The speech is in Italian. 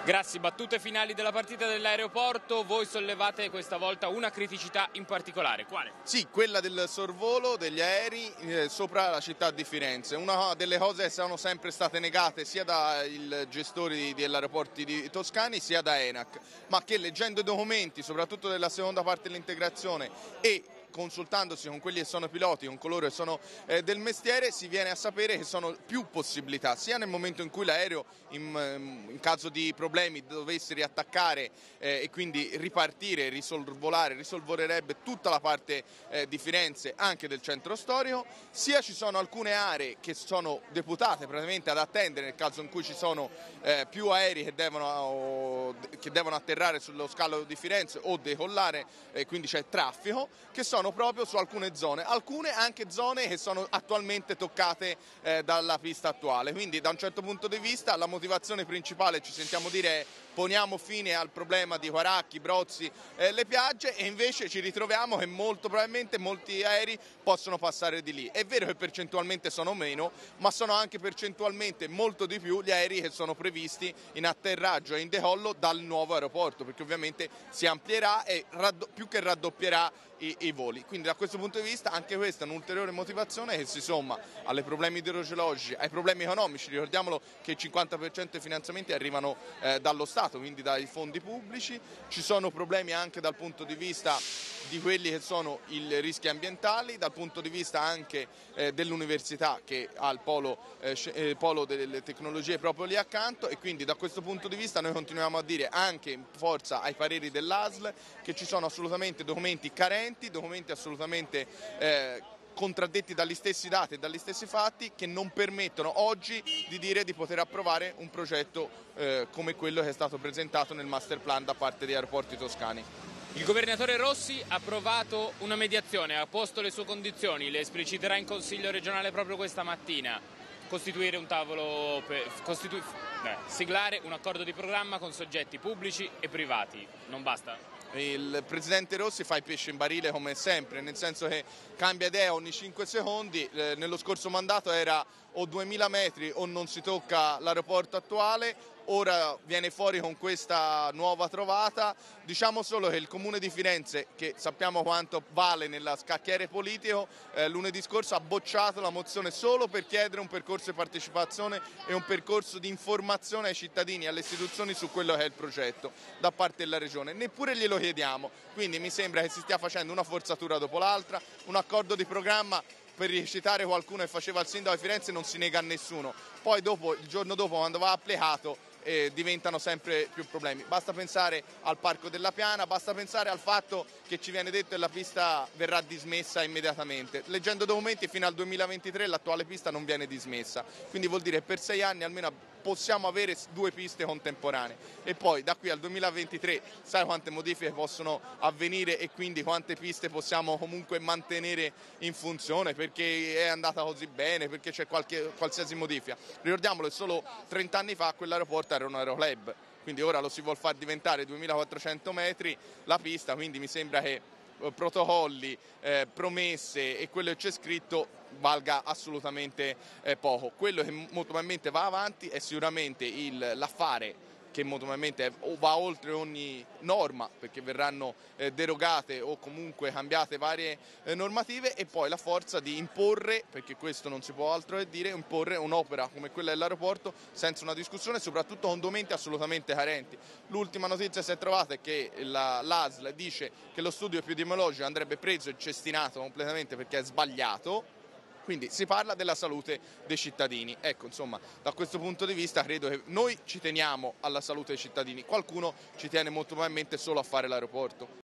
Grassi, battute finali della partita dell'aeroporto, voi sollevate questa volta una criticità in particolare, quale? Sì, quella del sorvolo degli aerei sopra la città di Firenze, una delle cose che sono sempre state negate sia dai gestori degli aeroporti toscani sia da ENAC, ma che leggendo i documenti, soprattutto della seconda parte dell'integrazione e consultandosi con quelli che sono piloti, con coloro che sono del mestiere, si viene a sapere che sono più possibilità, sia nel momento in cui l'aereo in caso di problemi dovesse riattaccare e quindi ripartire, risolvorerebbe tutta la parte di Firenze, anche del centro storico, sia ci sono alcune aree che sono deputate praticamente ad attendere nel caso in cui ci sono più aerei che devono atterrare sullo scalo di Firenze o decollare, quindi c'è traffico, che sono proprio su alcune anche zone che sono attualmente toccate dalla pista attuale. Quindi da un certo punto di vista la motivazione principale, ci sentiamo dire, è poniamo fine al problema di Quaracchi, Brozzi, le piagge, e invece ci ritroviamo che molto probabilmente molti aerei possono passare di lì. È vero che percentualmente sono meno, ma sono anche percentualmente molto di più gli aerei che sono previsti in atterraggio e in decollo dal nuovo aeroporto, perché ovviamente si amplierà e più che raddoppierà i voli. Quindi da questo punto di vista anche questa è un'ulteriore motivazione che si somma ai problemi idrogeologici, ai problemi economici. Ricordiamolo che il 50% dei finanziamenti arrivano dallo Stato, quindi dai fondi pubblici. Ci sono problemi anche dal punto di vista di quelli che sono i rischi ambientali, dal punto di vista anche dell'università che ha il polo delle tecnologie proprio lì accanto, e quindi da questo punto di vista noi continuiamo a dire, anche in forza ai pareri dell'ASL, che ci sono assolutamente documenti carenti, documenti assolutamente contraddetti dagli stessi dati e dagli stessi fatti, che non permettono oggi di dire di poter approvare un progetto come quello che è stato presentato nel master plan da parte degli aeroporti toscani. Il governatore Rossi ha approvato una mediazione, ha posto le sue condizioni, le espliciterà in Consiglio regionale proprio questa mattina. Costituire un tavolo per siglare un accordo di programma con soggetti pubblici e privati. Non basta? Il presidente Rossi fa il pesce in barile come sempre, nel senso che cambia idea ogni 5 secondi, nello scorso mandato era o 2000 metri o non si tocca l'aeroporto attuale, ora viene fuori con questa nuova trovata. Diciamo solo che il Comune di Firenze, che sappiamo quanto vale nella scacchiere politico, lunedì scorso ha bocciato la mozione solo per chiedere un percorso di partecipazione e un percorso di informazione ai cittadini e alle istituzioni su quello che è il progetto da parte della Regione. Neppure glielo chiediamo, quindi mi sembra che si stia facendo una forzatura dopo l'altra. Un accordo di programma, per ricitare qualcuno che faceva il sindaco di Firenze, non si nega a nessuno, poi il giorno dopo, quando va applicato, diventano sempre più problemi. Basta pensare al Parco della Piana, basta pensare al fatto che ci viene detto che la pista verrà dismessa immediatamente. Leggendo documenti, fino al 2023 l'attuale pista non viene dismessa, quindi vuol dire che per 6 anni almeno possiamo avere 2 piste contemporanee, e poi da qui al 2023 sai quante modifiche possono avvenire e quindi quante piste possiamo comunque mantenere in funzione, perché è andata così bene, perché c'è qualsiasi modifica. Ricordiamolo che solo 30 anni fa quell'aeroporto era un aeroclub, quindi ora lo si vuol far diventare 2400 metri la pista, quindi mi sembra che protocolli, promesse e quello che c'è scritto valga assolutamente poco. Quello che molto probabilmente va avanti è sicuramente l'affare, che molto probabilmente va oltre ogni norma, perché verranno derogate o comunque cambiate varie normative, e poi la forza di imporre, perché questo non si può altro che dire, imporre un'opera come quella dell'aeroporto senza una discussione, soprattutto con documenti assolutamente carenti. L'ultima notizia che si è trovata è che l'ASL dice che lo studio epidemiologico andrebbe preso e cestinato completamente perché è sbagliato. Quindi si parla della salute dei cittadini. Ecco, insomma, da questo punto di vista credo che noi ci teniamo alla salute dei cittadini, qualcuno ci tiene molto probabilmente solo a fare l'aeroporto.